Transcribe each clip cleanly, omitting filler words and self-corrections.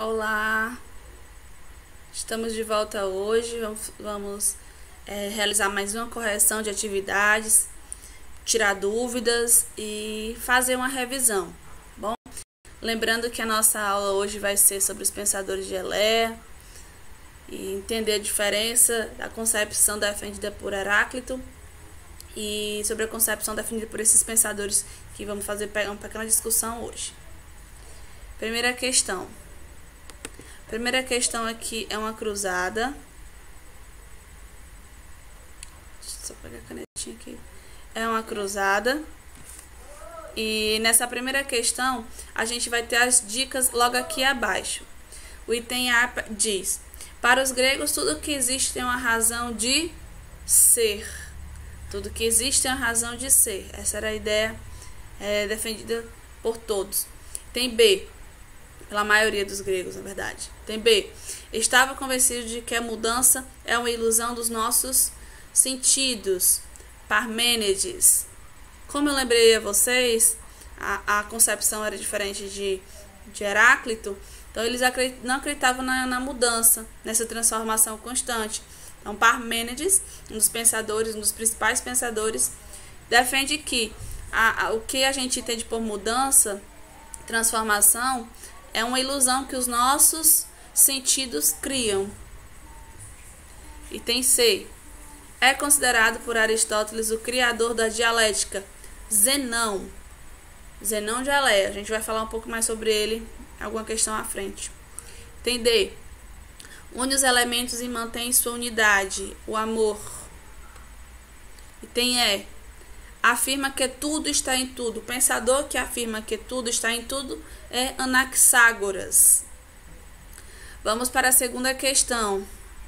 Olá, estamos de volta hoje. Vamos realizar mais uma correção de atividades, tirar dúvidas e fazer uma revisão. Bom, lembrando que a nossa aula hoje vai ser sobre os pensadores de Eleia e entender a diferença da concepção defendida por Heráclito e sobre a concepção defendida por esses pensadores que vamos fazer uma pequena discussão hoje. Primeira questão aqui é uma cruzada. Deixa eu só pegar a canetinha aqui. É uma cruzada. E nessa primeira questão, a gente vai ter as dicas logo aqui abaixo. O item A diz: para os gregos, tudo que existe tem uma razão de ser. Tudo que existe tem uma razão de ser. Essa era a ideia defendida por todos. Tem B. Pela maioria dos gregos, na verdade. Tem B. Estava convencido de que a mudança é uma ilusão dos nossos sentidos. Parmênides. Como eu lembrei a vocês, a concepção era diferente de Heráclito. Então, eles não acreditavam na mudança, nessa transformação constante. Então, Parmênides, um dos principais pensadores, defende que o que a gente entende por mudança, transformação, é uma ilusão que os nossos sentidos criam. Item C. É considerado por Aristóteles o criador da dialética. Zenão de Eleia. A gente vai falar um pouco mais sobre ele, alguma questão à frente. Item D. Une os elementos e mantém sua unidade, o amor. Item E. Afirma que tudo está em tudo. O pensador que afirma que tudo está em tudo é Anaxágoras. Vamos para a segunda questão.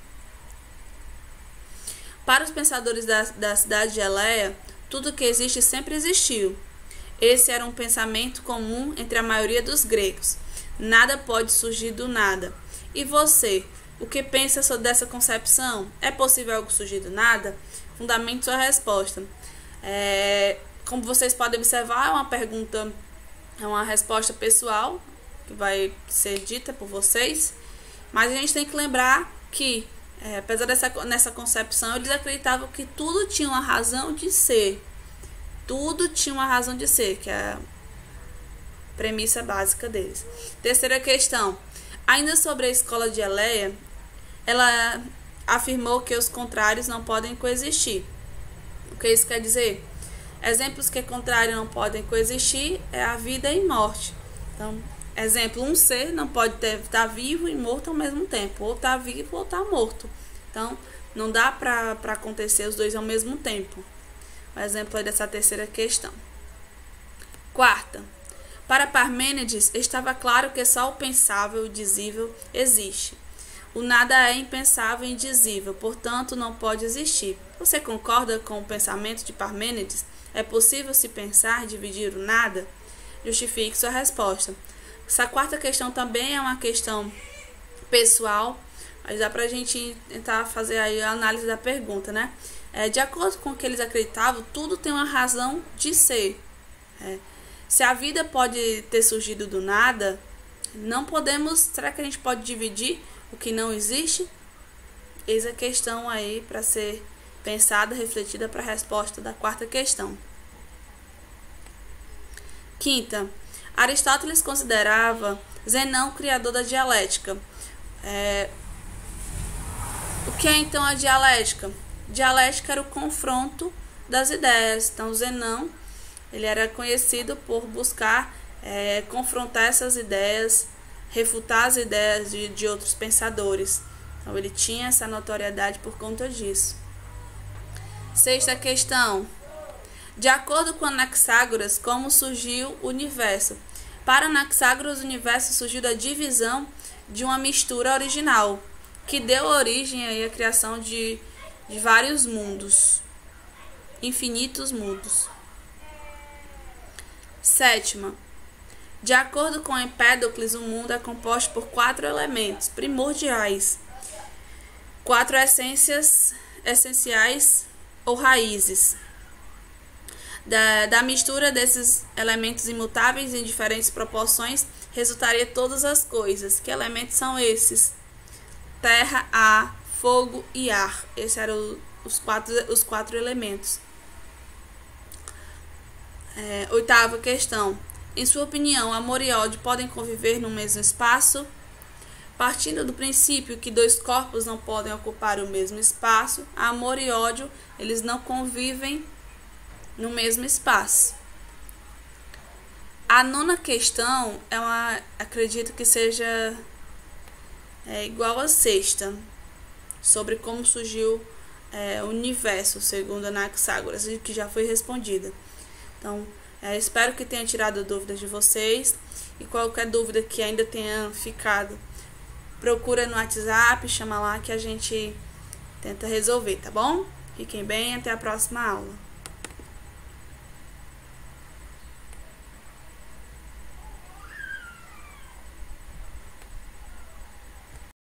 Para os pensadores da cidade de Eleia, tudo que existe sempre existiu. Esse era um pensamento comum entre a maioria dos gregos. Nada pode surgir do nada. E você, o que pensa sobre essa concepção? É possível algo surgir do nada? Fundamente sua resposta. Como vocês podem observar, é uma resposta pessoal que vai ser dita por vocês, mas a gente tem que lembrar que, apesar nessa concepção, eles acreditavam que tudo tinha uma razão de ser. Tudo tinha uma razão de ser, que é a premissa básica deles. Terceira questão. Ainda sobre a escola de Eleia, ela afirmou que os contrários não podem coexistir. O que isso quer dizer? Exemplos que contrários não podem coexistir é a vida e morte. Então, exemplo, um ser não pode estar vivo e morto ao mesmo tempo. Ou estar vivo ou estar morto. Então, não dá para acontecer os dois ao mesmo tempo. O exemplo é dessa terceira questão. Quarta. Para Parmênides, estava claro que só o pensável e o dizível existe. O nada é impensável e indizível, portanto, não pode existir. Você concorda com o pensamento de Parmênides? É possível se pensar e dividir o nada? Justifique sua resposta. Essa quarta questão também é uma questão pessoal, mas dá pra gente tentar fazer aí a análise da pergunta, né? De acordo com o que eles acreditavam, tudo tem uma razão de ser. Se a vida pode ter surgido do nada, não podemos... Será que a gente pode dividir o que não existe? Eis a questão aí para ser pensada, refletida para a resposta da quarta questão. Quinta. Aristóteles considerava Zenão criador da dialética. O que é então a dialética? Dialética era o confronto das ideias. Então, Zenão, ele era conhecido por buscar confrontar essas ideias, refutar as ideias de outros pensadores. Então, ele tinha essa notoriedade por conta disso. Sexta questão. De acordo com Anaxágoras, como surgiu o universo? Para Anaxágoras, o universo surgiu da divisão de uma mistura original, que deu origem aí à criação de vários mundos, infinitos mundos. Sétima. De acordo com Empédocles, o mundo é composto por 4 elementos primordiais, 4 essências essenciais ou raízes. Da mistura desses elementos imutáveis em diferentes proporções resultaria todas as coisas. Que elementos são esses? Terra, ar, fogo e ar. Esses eram os quatro elementos. Oitava questão. Em sua opinião, amor e ódio podem conviver no mesmo espaço? Partindo do princípio que dois corpos não podem ocupar o mesmo espaço, amor e ódio, eles não convivem no mesmo espaço. A nona questão acredito que seja igual à sexta, sobre como surgiu o universo, segundo Anaxágoras, que já foi respondida. Então, espero que tenha tirado dúvidas de vocês, e qualquer dúvida que ainda tenha ficado, procura no WhatsApp, chama lá que a gente tenta resolver, tá bom? Fiquem bem, até a próxima aula.